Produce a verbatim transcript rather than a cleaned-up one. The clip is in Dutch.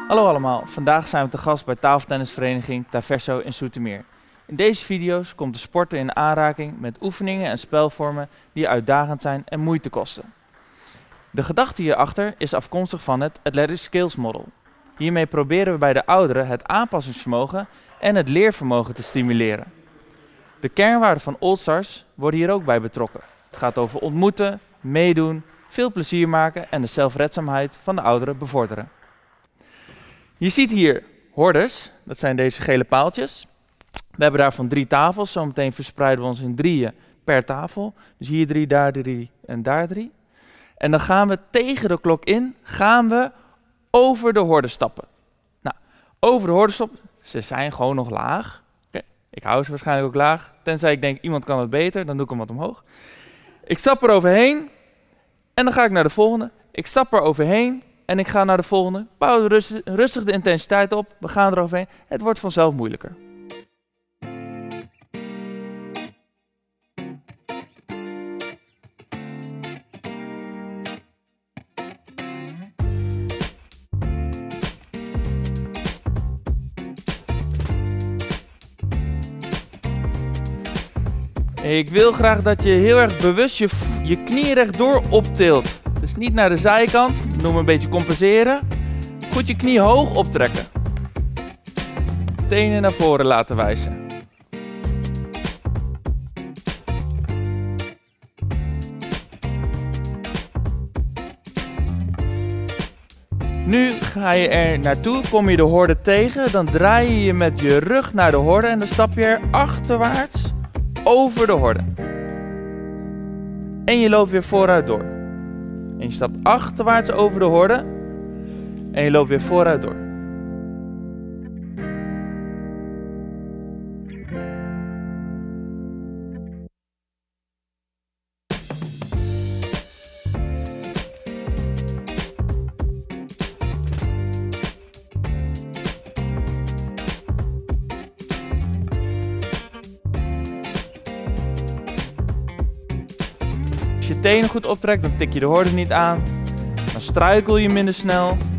Hallo allemaal, vandaag zijn we te gast bij tafeltennisvereniging Taverso in Zoetermeer. In deze video's komt de sporter in aanraking met oefeningen en spelvormen die uitdagend zijn en moeite kosten. De gedachte hierachter is afkomstig van het Athletic Skills Model. Hiermee proberen we bij de ouderen het aanpassingsvermogen en het leervermogen te stimuleren. De kernwaarden van Allstars worden hier ook bij betrokken. Het gaat over ontmoeten, meedoen, veel plezier maken en de zelfredzaamheid van de ouderen bevorderen. Je ziet hier hordes, dat zijn deze gele paaltjes. We hebben daarvan drie tafels, zometeen verspreiden we ons in drieën per tafel. Dus hier drie, daar drie en daar drie. En dan gaan we tegen de klok in, gaan we over de horde stappen. Nou, over de horde stappen, ze zijn gewoon nog laag. Okay, ik hou ze waarschijnlijk ook laag, tenzij ik denk iemand kan het beter, dan doe ik hem wat omhoog. Ik stap er overheen en dan ga ik naar de volgende. Ik stap er overheen en ik ga naar de volgende. Bouw rustig, rustig de intensiteit op, we gaan er overheen. Het wordt vanzelf moeilijker. Ik wil graag dat je heel erg bewust je, je knie rechtdoor optilt. Dus niet naar de zijkant, noem een beetje compenseren. Goed je knie hoog optrekken. Tenen naar voren laten wijzen. Nu ga je er naartoe, kom je de horde tegen, dan draai je je met je rug naar de horde en dan stap je er achterwaarts over de horde. En je loopt weer vooruit door. En je stapt achterwaarts over de horde. En je loopt weer vooruit door. Als je tenen goed optrekt, dan tik je de horde niet aan. Dan struikel je minder snel.